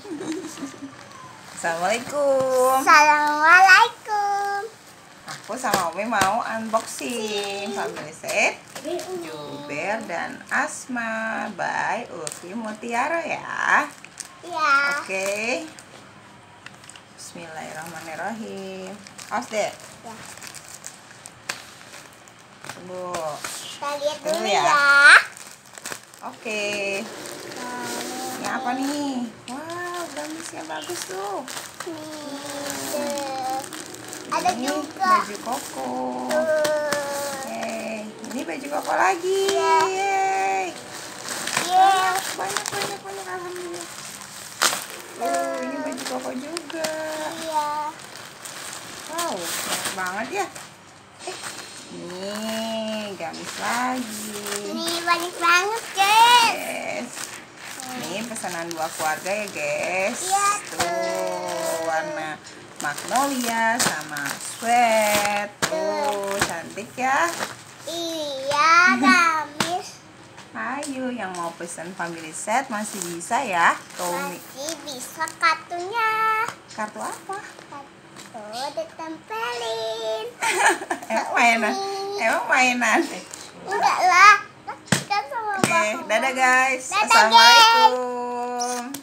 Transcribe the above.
Assalamualaikum. Assalamualaikum. Aku sama Umi mau unboxing family set Juber dan Asma by Ulfi Mutiara ya. Ya. Oke. Bismillahirrahmanirrahim. Awas deh. Ya. Tunggu. Kita lihat Dulu dulu ya. ya. Oke. Ini apa nih? Wow, gamisnya bagus tuh. Ada Ini juga baju koko. Yeay. Ini baju koko lagi. Iya. Yeay. Banyak alhamdulillah. Ini baju koko juga. Iya. Wow, banyak banget ya. Nih, gamis lagi. Ini banyak banget, guys. Yes. Ini pesanan 2 keluarga ya, guys. Iya, Tuh, warna magnolia sama sweat. Tuh, cantik ya. Iya, gamis. Ayo, yang mau pesan family set masih bisa ya. Tuh, Masih bisa kartunya. kartu apa? Kartu ditempelin. Emang mainan. Enggak lah. Kan sama Oke, bapak. dadah guys. Dadah, guys. Assalamualaikum.